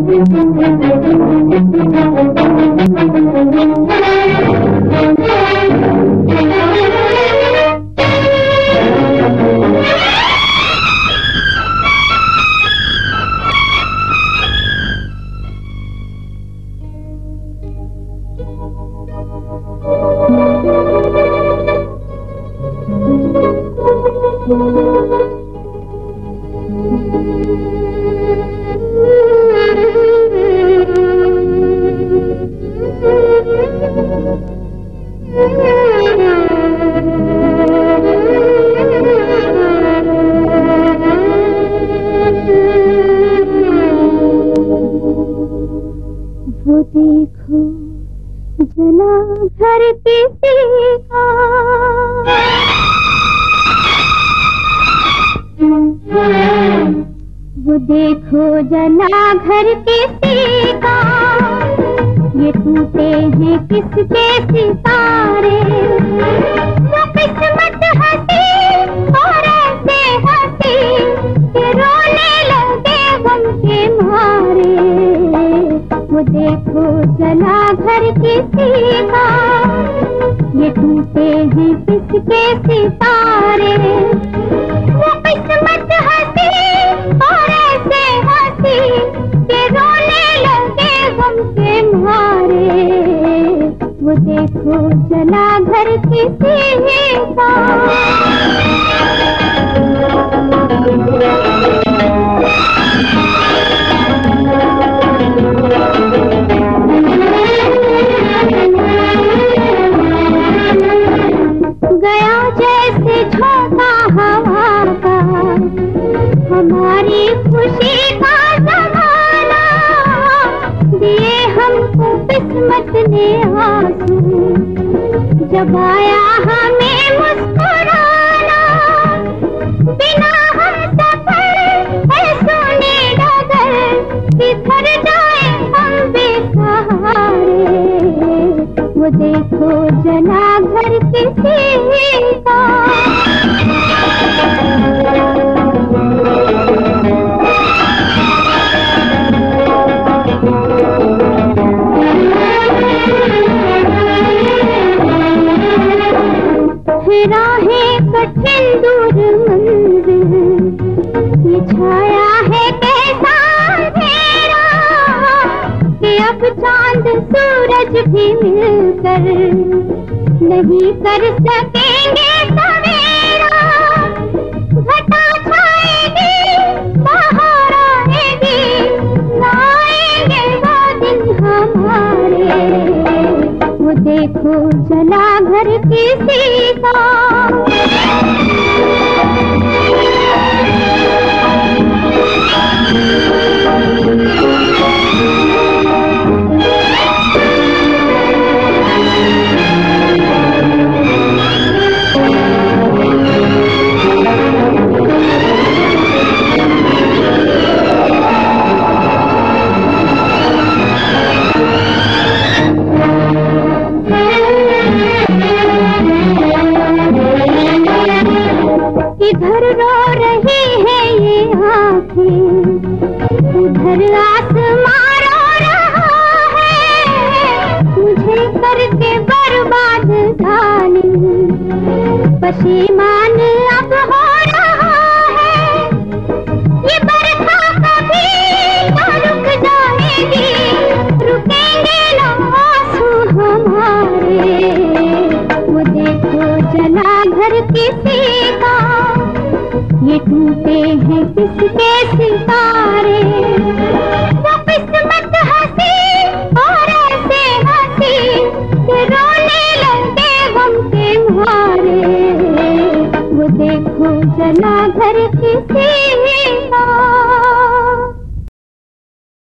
वो देखो जला घर किसी का, वो देखो जला घर किसी का, ये टूटे हैं किसके सितारे। वो किस्मत हंसी और ऐसे हंसी कि रोने लगे गम के मारे। वो देखो जला घर किसी का, ये टूटे हैं किसके सितारे। वो किस्मत हंसी और ऐसे हंसी कि रोने लगे गम के मारे। वो देखो जला घर किसी का। गया जैसे झोंका हवा का हमारी खुशी का ज़माना, दिए हमको किस्मत ने आंसू, जब आया हमें मुस्कुराना। बिना हम सफर है सोने डगर, किधर जाए हम बेसहारे। वो देखो जला घर किसी का। राहें कठिन दूर मंजिल, ये छाया है कैसा अंधेरा कि अब चांद सूरज भी मिलकर नहीं कर सकेंगे सवेरा। घटा छाएगी बाहर आएगी, आएंगे वो दिन हमारे। वो देखो जला घर किसी का। इधर रो रही है ये आँखें, उधर आसमां रो रहा है। मुझे करके बर्बाद जालिम पशीमान अब हो रहा है। ये बरखा कभी ना रुक जाएगी, रुकेंगे ना आंसू हमारे। वो देखो जला घर किसी का, ये टूटे हैं किसके सितारे। वो किस्मत हंसी और ऐसे हंसी कि रोने लगे गम के मारे। वो देखो जला घर किसी का।